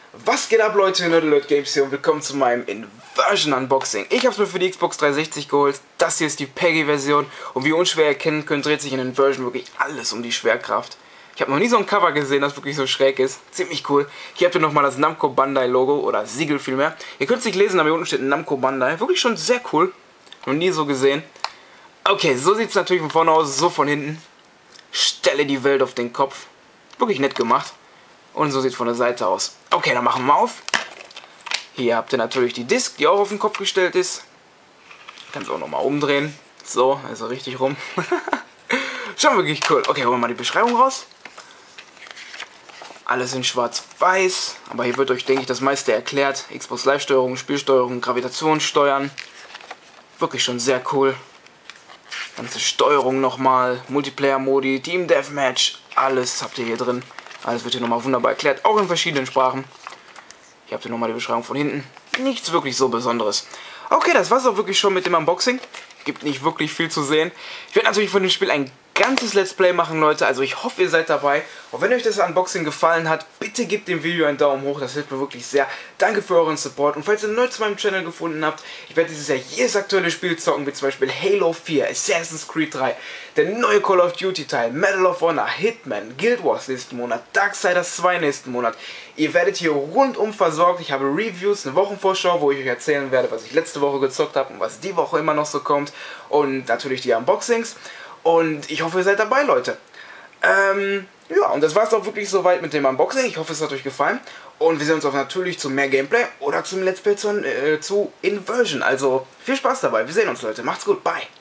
Was geht ab, Leute? Nerdalert Games hier und willkommen zu meinem Inversion Unboxing. Ich habe es mir für die Xbox 360 geholt. Das hier ist die PEGI-Version und wie ihr unschwer erkennen könnt, dreht sich in Inversion wirklich alles um die Schwerkraft. Ich habe noch nie so ein Cover gesehen, das wirklich so schräg ist. Ziemlich cool. Hier habt ihr nochmal das Namco Bandai Logo oder Siegel vielmehr. Ihr könnt es nicht lesen, aber hier unten steht Namco Bandai. Wirklich schon sehr cool. Noch nie so gesehen. Okay, so sieht es natürlich von vorne aus, so von hinten. Stelle die Welt auf den Kopf. Wirklich nett gemacht. Und so sieht es von der Seite aus. Okay, dann machen wir auf. Hier habt ihr natürlich die Disc, die auch auf den Kopf gestellt ist. Kann es auch nochmal umdrehen. So, also richtig rum. Schon wirklich cool. Okay, holen wir mal die Beschreibung raus. Alles in schwarz-weiß. Aber hier wird euch, denke ich, das meiste erklärt. Xbox Live-Steuerung, Spielsteuerung, Gravitationssteuern. Wirklich schon sehr cool. Ganze Steuerung nochmal. Multiplayer-Modi, Team Deathmatch. Alles habt ihr hier drin. Alles wird hier nochmal wunderbar erklärt, auch in verschiedenen Sprachen. Hier habt ihr nochmal die Beschreibung von hinten. Nichts wirklich so Besonderes. Okay, das war's auch wirklich schon mit dem Unboxing. Gibt nicht wirklich viel zu sehen. Ich werde natürlich von dem Spiel ein ganzes Let's Play machen, Leute. Also ich hoffe, ihr seid dabei. Und wenn euch das Unboxing gefallen hat, bitte gebt dem Video einen Daumen hoch. Das hilft mir wirklich sehr. Danke für euren Support. Und falls ihr neu zu meinem Channel gefunden habt, ich werde dieses Jahr jedes aktuelle Spiel zocken, wie zum Beispiel Halo 4, Assassin's Creed 3, der neue Call of Duty Teil, Medal of Honor, Hitman, Guild Wars nächsten Monat, Darksiders 2 nächsten Monat. Ihr werdet hier rundum versorgt. Ich habe Reviews, eine Wochenvorschau, wo ich euch erzählen werde, was ich letzte Woche gezockt habe und was die Woche immer noch so kommt. Und natürlich die Unboxings. Und ich hoffe, ihr seid dabei, Leute. Ja, und das war es auch wirklich soweit mit dem Unboxing. Ich hoffe, es hat euch gefallen. Und wir sehen uns auch natürlich zu mehr Gameplay oder zum Let's Play zu Inversion. Also viel Spaß dabei. Wir sehen uns, Leute. Macht's gut. Bye.